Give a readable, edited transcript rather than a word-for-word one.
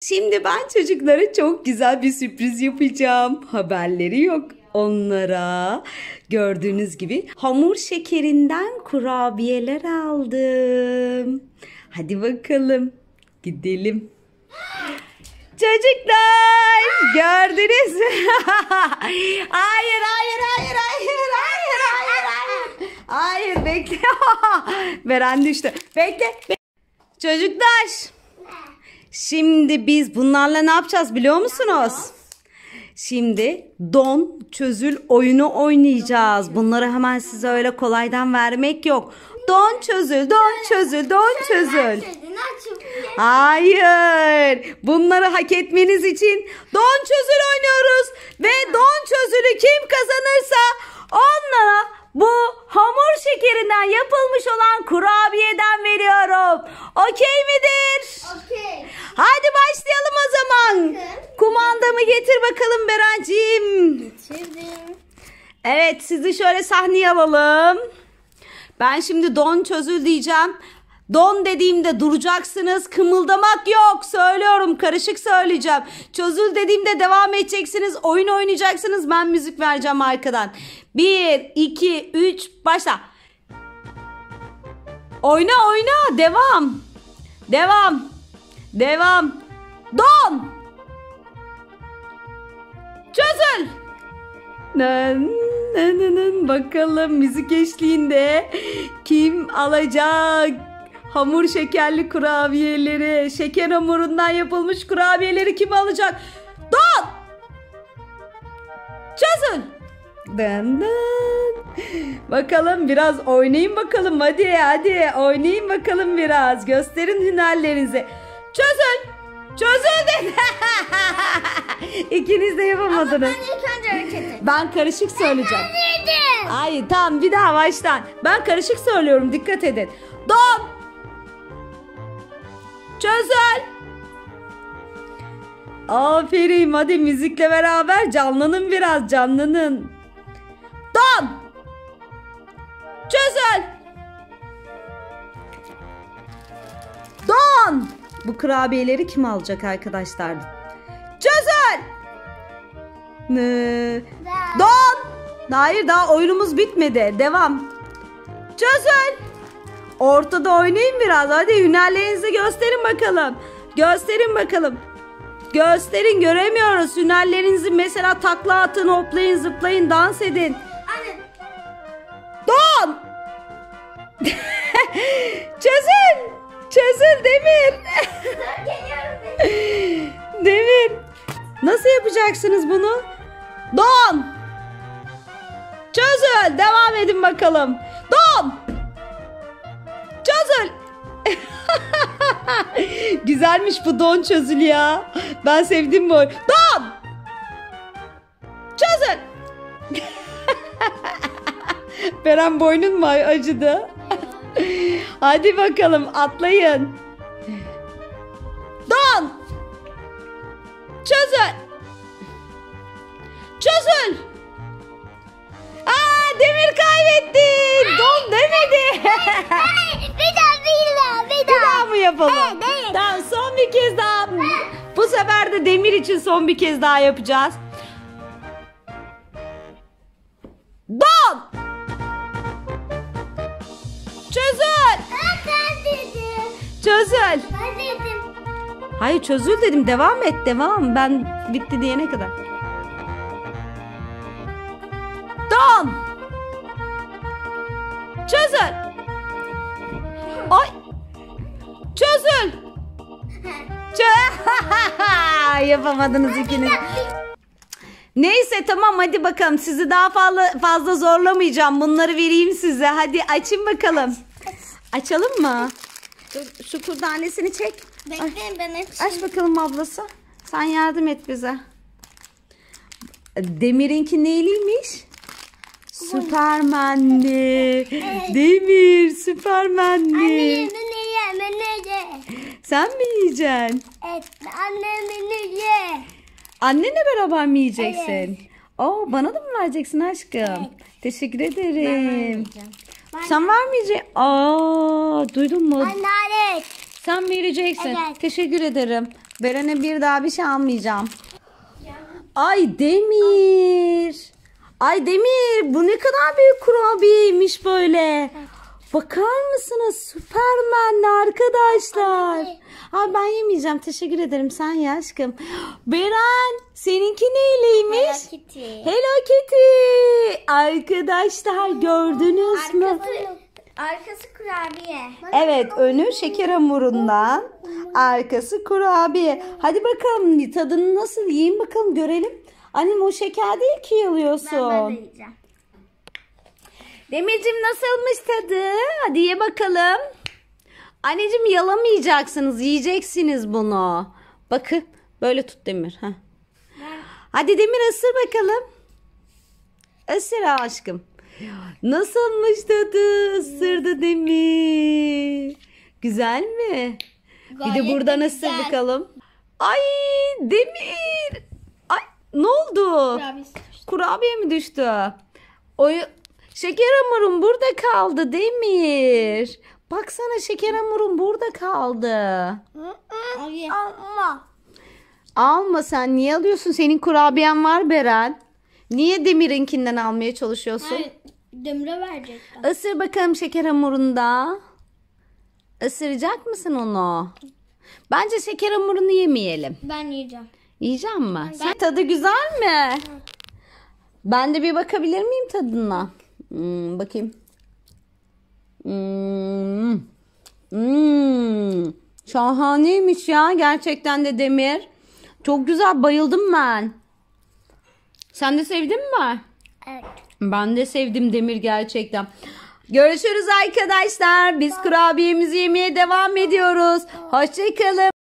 Şimdi ben çocuklara çok güzel bir sürpriz yapacağım. Haberleri yok onlara. Gördüğünüz gibi hamur şekerinden kurabiyeler aldım. Hadi bakalım gidelim. Çocuklar gördünüz mü? Hayır. Hayır bekle. Beren düştü. Bekle. Çocuklar. Şimdi biz bunlarla ne yapacağız biliyor musunuz? Şimdi don çözül oyunu oynayacağız. Bunları hemen size öyle kolaydan vermek yok. Don çözül. Hayır. Bunları hak etmeniz için don çözül oynuyoruz. Ve don çözülü kim kazanırsa onlara bu hamur şekerinden yapılmış olan kurabiyeden veriyorum. Okey midir? Okey. Hadi başlayalım o zaman. Kumandamı getir bakalım Berenciğim. Getirdim. Evet, sizi şöyle sahneye alalım. Ben şimdi don çözül diyeceğim. Don dediğimde duracaksınız. Kımıldamak yok. Söylüyorum, karışık söyleyeceğim. Çözül dediğimde devam edeceksiniz. Oyun oynayacaksınız. Ben müzik vereceğim arkadan. 1, 2, 3 başla. Oyna. Devam. Don. Çözül. Bakalım müzik eşliğinde kim alacak hamur şekerli kurabiyeleri, şeker hamurundan yapılmış kurabiyeleri kim alacak? Don! Çözün! Bakalım biraz oynayın bakalım, hadi oynayın bakalım biraz, gösterin hünerlerinizi. Çözün dedi. İkiniz de yapamadınız. Ama ben ilk önce hareket ettim. Ben karışık söyleyeceğim. Dedim. Hayır, tamam, bir daha baştan. Ben karışık söylüyorum, dikkat edin. Don. Çözül. Aferin, hadi müzikle beraber canlanın biraz, canlanın. Don. Çözül. Don. Bu kurabiyeleri kim alacak arkadaşlar? Çözül. Don. Hayır, daha oyunumuz bitmedi. Devam. Çözül. Ortada oynayın biraz. Hadi hünerlerinizi gösterin bakalım. Gösterin, göremiyoruz. Hünerlerinizi mesela takla atın, hoplayın, zıplayın, dans edin. Anne. Don. Çözül Demir. Geliyorum. Demir. Nasıl yapacaksınız bunu? Don. Çözül. Devam edin bakalım. Don. Çözül. Güzelmiş bu don çözül ya. Ben sevdim bu oyunu. Don. Çözül. Beren, boynun mu acıdı? Hadi bakalım, atlayın. Don. Çözül. Demir kaybetti. Don demedi. Bir daha mı yapalım? Evet. Tamam, son bir kez daha. Bu sefer de Demir için son bir kez daha yapacağız. Don. Çözül. Ben dedim. Çözül. Ben dedim. Hayır, çözül dedim. Devam et. Ben bitti diyene kadar. Don. Çözül. Ay. Çözül. Yapamadınız ikiniz. Neyse, tamam, hadi bakalım. Sizi daha fazla zorlamayacağım. Bunları vereyim size. Hadi açın bakalım. Açalım mı? Dur, şu kurdanesini çek. Bekleyin, ben açayım. Aç bakalım ablası. Sen yardım et bize. Demir'inki neyliymiş? Süpermenli. Demir Süpermenli. Annemin ye. Sen mi yiyeceksin? Evet, annemin ye. Annenle beraber mi yiyeceksin? Evet. Bana da mı vereceksin aşkım? Evet. Teşekkür Ben ederim. vermeyeceğim. Sen vermeyeceksin. Duydun mu? Anne. Sen vereceksin. Evet. Teşekkür ederim. Beren'e bir daha bir şey almayacağım. Ay Demir. Ay Demir, bu ne kadar büyük kurabiyeymiş böyle. Bakar mısınız? Süpermenli arkadaşlar. Ay ben yemeyeceğim. Teşekkür ederim. Sen ye aşkım. Beren, seninki neyleymiş? Hello Kitty. Hello Kitty. Arkadaşlar gördünüz mü? Arkası kurabiye. Evet, önü şeker hamurundan, arkası kurabiye. Hadi bakalım tadını nasıl, yiyin bakalım görelim. Annem o şeker değil ki Ben de yalıyorsun. yiyeceğim. Demircim nasılmış tadı? Hadi ye bakalım. Anneciğim yalamayacaksınız, yiyeceksiniz bunu. Bakın böyle tut Demir. Heh. Hadi Demir ısır bakalım. Isır aşkım. Nasılmış tadı? Isırdı Demir. Güzel mi? Bir de Gayet buradan de ısır güzel. bakalım. Ay Demir. Ay ne oldu? Kurabiyesi. Kurabiye mi düştü? O şeker hamurum burada kaldı Demir. Baksana şeker hamurum burada kaldı. Ama. Alma sen, niye alıyorsun? Senin kurabiyen var Beren. Niye Demir'inkinden almaya çalışıyorsun? Demire verecektim. Isır bakalım şeker hamurunda. Isıracak mısın onu? Bence şeker hamurunu yemeyelim. Ben yiyeceğim. Yiyeceğim mi? Tadı güzel mi? Ben de bir bakabilir miyim tadına? Bakayım. Şahaneymiş ya gerçekten de Demir. Çok güzel, bayıldım ben. Sen de sevdin mi? Evet. Ben de sevdim Demir gerçekten. Görüşürüz arkadaşlar. Biz kurabiyemizi yemeye devam ediyoruz. Hoşça kalın.